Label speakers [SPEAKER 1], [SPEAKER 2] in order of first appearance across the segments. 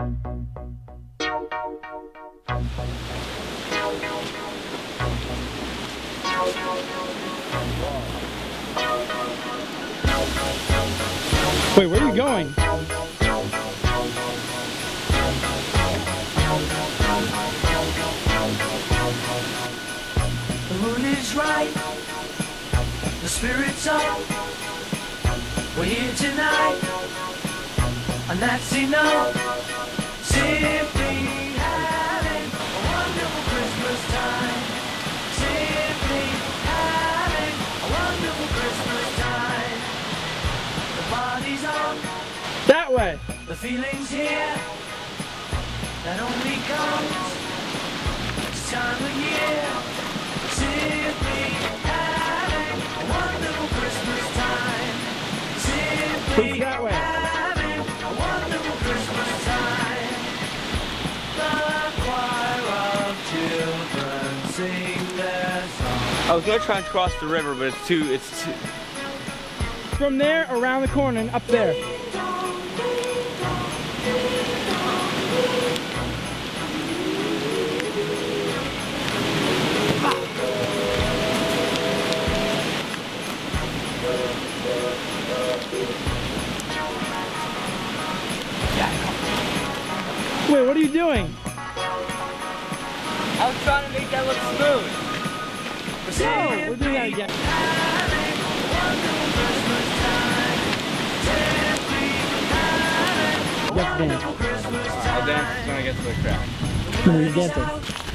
[SPEAKER 1] Wait, where are you going?
[SPEAKER 2] The mood is right, the spirit's up. We're here tonight, and that's enough. Simply having a wonderful Christmas time. Simply having a wonderful Christmas time. The party's on,
[SPEAKER 1] That way.
[SPEAKER 2] the feeling's here. That only comes this time of year. Simply having a wonderful Christmas time. Simply
[SPEAKER 1] Push that way.
[SPEAKER 2] having a wonderful Christmas time. The choir of children sing their song.
[SPEAKER 3] I was gonna try and cross the river, but it's too.
[SPEAKER 1] From there, around the corner, and up there. Wait, what are you doing?
[SPEAKER 3] I was trying to make that look smooth.
[SPEAKER 1] No, we're doing that again. Let's dance.
[SPEAKER 3] I'll dance when I get to the crowd.
[SPEAKER 1] When we get there.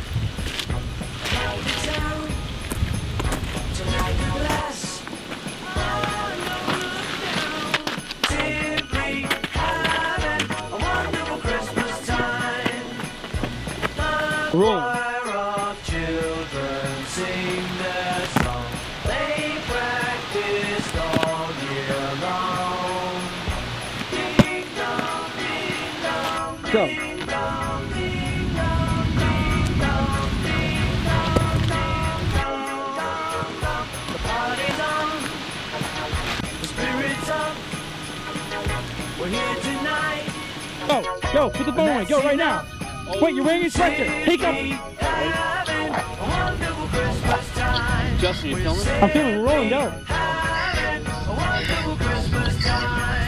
[SPEAKER 1] Room.
[SPEAKER 2] Choir of children sing their song. They practiced all year long. Ding dong, ding dong,
[SPEAKER 1] Go.
[SPEAKER 2] ding dong, ding dong, ding dong, ding dong, ding dong, dong, dong. The party's on, the spirit's up. We're here tonight.
[SPEAKER 1] Oh, go, put the phone away, go right now. Wait, you're wearing a sweatshirt. Take off.
[SPEAKER 2] Having a wonderful Christmas time.
[SPEAKER 3] Justin, you filming?
[SPEAKER 1] I'm feeling rolling down.
[SPEAKER 2] Having a wonderful Christmas time.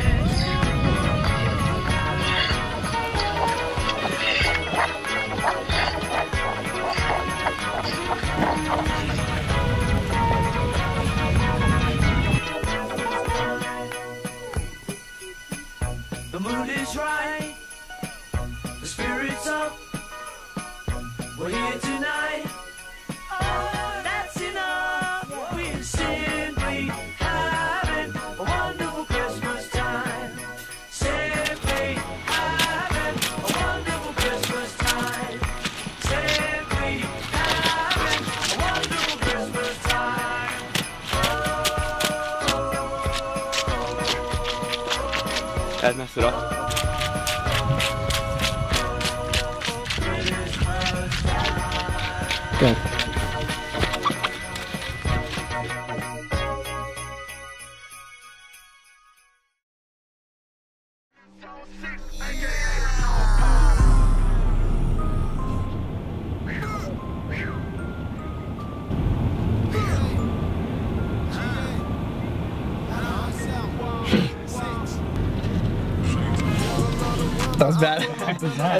[SPEAKER 2] The mood is right, the spirit's up. We're here tonight. Oh, that's enough. We're simply having a wonderful Christmas time. Simply having a wonderful Christmas time. Simply having a wonderful Christmas time.
[SPEAKER 3] Dad messed it up.
[SPEAKER 1] Go.
[SPEAKER 3] That was bad.
[SPEAKER 1] What was that?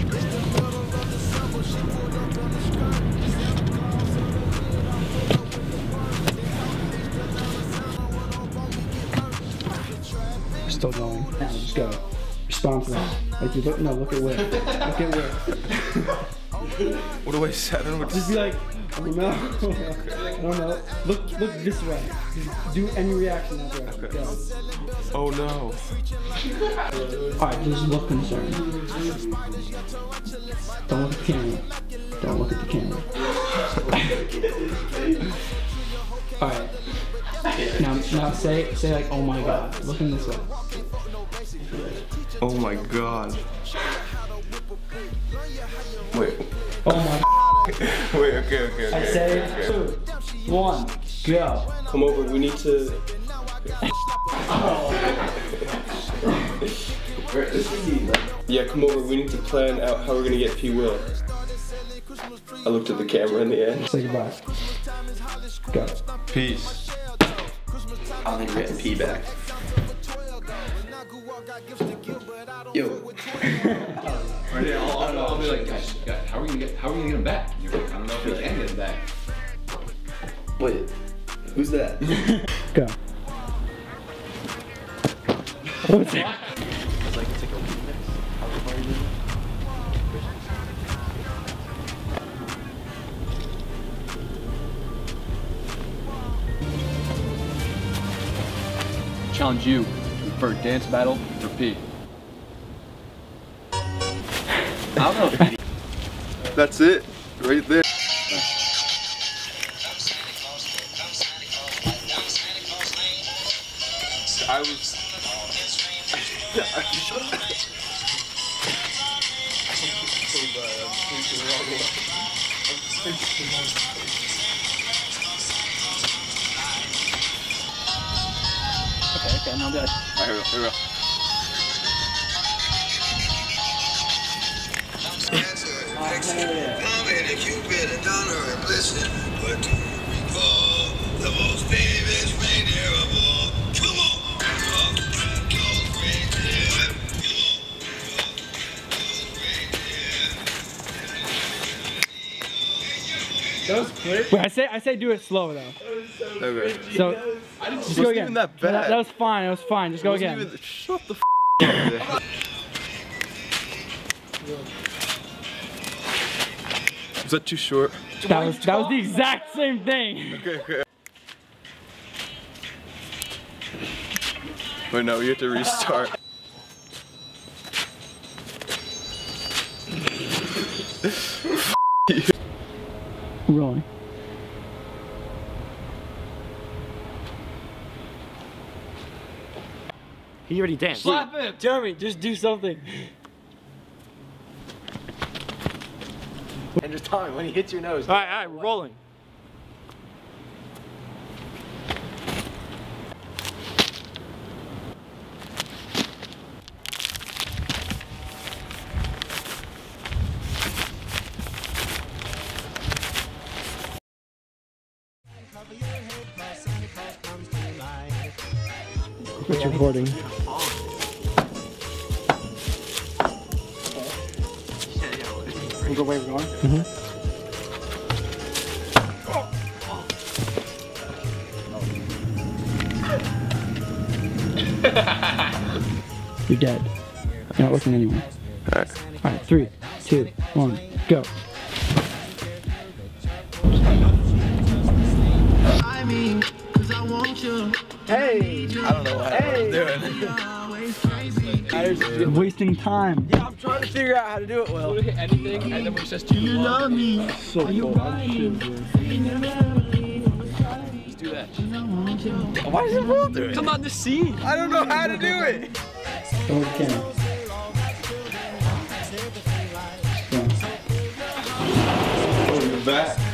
[SPEAKER 1] We're still going. Now, just go. Respond to that. Like you look. No, look at where. Look at where.
[SPEAKER 3] What do I say? I don't know what to
[SPEAKER 1] Just be like, oh no. I don't know. Look this way. Just do any reaction that way.
[SPEAKER 3] Okay.
[SPEAKER 1] Go.
[SPEAKER 3] Oh no.
[SPEAKER 1] Alright, just look concerned. Don't look at the camera. Don't look at the camera. Alright. Now say like, oh my god. Looking this way.
[SPEAKER 3] Oh my god. Wait.
[SPEAKER 1] Oh my.
[SPEAKER 3] Wait. Okay.
[SPEAKER 1] I say
[SPEAKER 3] okay.
[SPEAKER 1] 2, 1, go.
[SPEAKER 3] Come over. We need to. Yeah, come over. We need to plan out how we're gonna get P. Will. I looked at the camera in the end.
[SPEAKER 1] Say goodbye. Go.
[SPEAKER 3] Peace.
[SPEAKER 4] I don't think we're getting P back. Yo.
[SPEAKER 5] I'll be like, guys, how are we gonna get him back? You're like, I don't know if we can get him back.
[SPEAKER 4] Wait, who's that?
[SPEAKER 1] Go. What's it?
[SPEAKER 5] Challenge you for a dance battle for P. I don't know.
[SPEAKER 3] That's it. Right there. I was.
[SPEAKER 5] Okay, now good.
[SPEAKER 3] Alright, here we go.
[SPEAKER 6] Cupid and done her a blessing, but do you recall the most famous reindeer of all? Come on! Go reindeer!
[SPEAKER 3] That was quick.
[SPEAKER 1] Wait, I say do it slow though.
[SPEAKER 3] Okay.
[SPEAKER 1] So just go again.
[SPEAKER 3] Even that bad.
[SPEAKER 1] That was fine. It was fine. Just go again.
[SPEAKER 3] Even, shut the f up. Was that too short?
[SPEAKER 1] That was the exact same thing.
[SPEAKER 3] Okay. Wait, no, we have to restart.
[SPEAKER 1] Rolling.
[SPEAKER 4] He already danced.
[SPEAKER 1] Slap him, Jeremy. Just do something.
[SPEAKER 4] And just tell me when he hits your nose.
[SPEAKER 1] All right, we're rolling. It's recording. We'll go where we're going? Mm-hmm. You're dead. You're not looking anywhere. Alright, 3, 2, 1, go. Hey!
[SPEAKER 3] I don't know what I'm doing.
[SPEAKER 1] You're wasting time.
[SPEAKER 4] Yeah, I'm trying to figure out how to do it well.
[SPEAKER 5] We'll hit anything, and then when it says do you love me?
[SPEAKER 1] So cool.
[SPEAKER 5] Let's do that.
[SPEAKER 4] Why is it Will doing it?
[SPEAKER 5] Come on, the scene.
[SPEAKER 4] I don't know how to do it.
[SPEAKER 1] Don't look at the camera.
[SPEAKER 3] Back.